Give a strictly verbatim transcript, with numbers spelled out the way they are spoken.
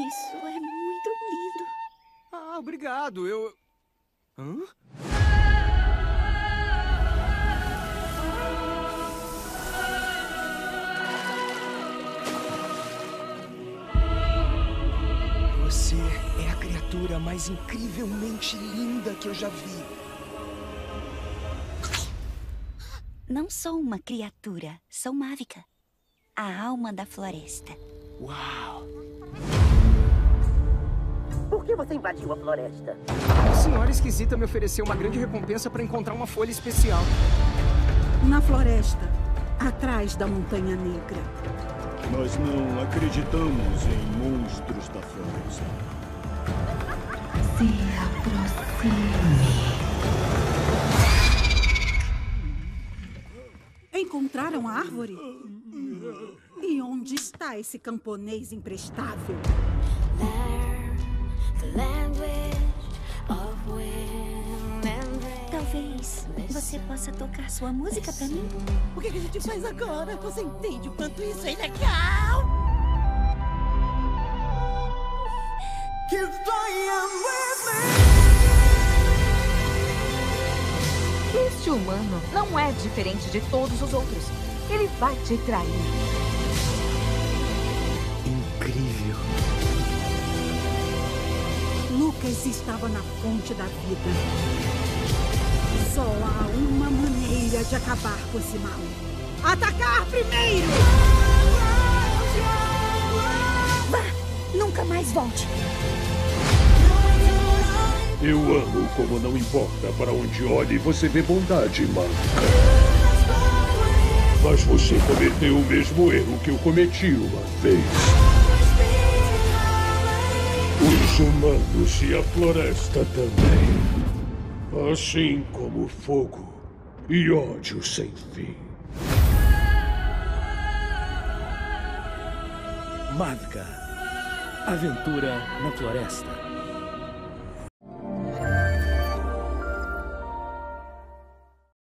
Isso é muito lindo. Ah, obrigado. Eu... Hã? Você é a criatura mais incrivelmente linda que eu já vi. Não sou uma criatura, sou Mávica, a alma da floresta. Uau! Por que você invadiu a floresta? A senhora esquisita me ofereceu uma grande recompensa para encontrar uma folha especial. Na floresta, atrás da Montanha Negra. Nós não acreditamos em monstros da floresta. Se aproxime. Encontraram a árvore? E onde está esse camponês imprestável? Talvez você possa tocar sua música pra mim? O que a gente faz agora? Você entende o quanto isso é legal? Este humano não é diferente de todos os outros. Ele vai te trair. Incrível. Lucas estava na fonte da vida. Só há uma maneira de acabar com esse mal. Atacar primeiro! Vá! Nunca mais volte! Eu amo como não importa para onde olhe, você vê bondade, Mávica. Mas você cometeu o mesmo erro que eu cometi uma vez. Os humanos e a floresta também. Assim como fogo e ódio sem fim. Mávica. Aventura na floresta.